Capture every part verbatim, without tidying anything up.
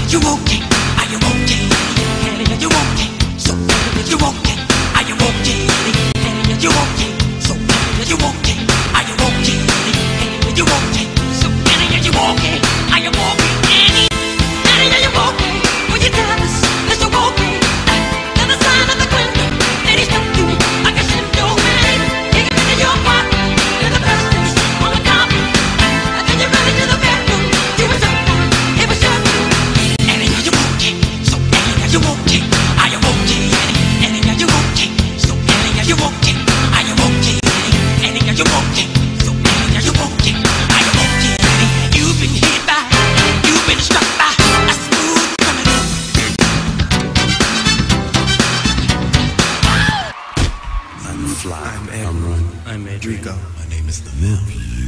you okay? Are you okay? Are you okay? So are you okay? Are you okay? Are you okay? So are you okay? Are you okay? Are you okay? So are you okay? Are you okay? Annie, Annie, are you okay? Will you tell us that you're okay? Now the sign of the window, lady, stop you like a ship your way. You get into your part, in the first place, on the carpet. And then you run into the bedroom, you were so fine, it was your room. Annie, are you okay? So Annie, are you okay? Are you okay? Annie, Annie, are you okay? So Annie, are you okay? Are you okay? Annie, Annie, are you okay? So Annie, are you okay? Are you okay? Annie, you've been hit by, you've been struck by a smooth criminal. I'm Fly. I'm Ed. I'm Run. I'm Adrico. My name is The Mill.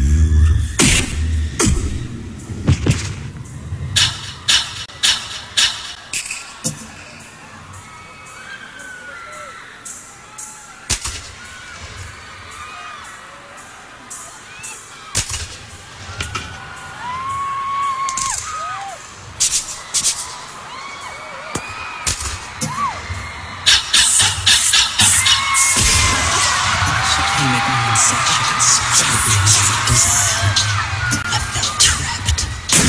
She came at me in sections, beyond desire. I felt trapped.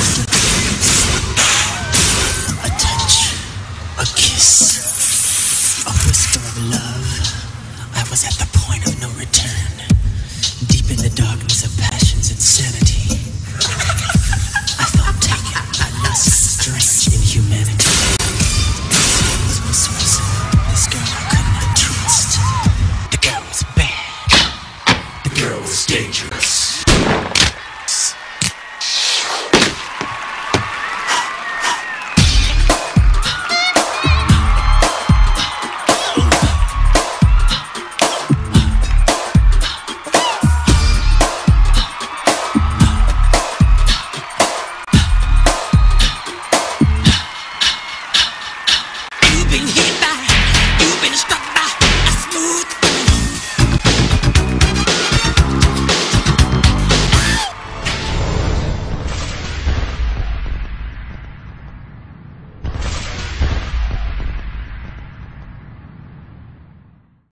A touch, a kiss, a whisper of love. I was at the point of no return, deep in the darkness of passion's insanity. I felt taken, I lost strength.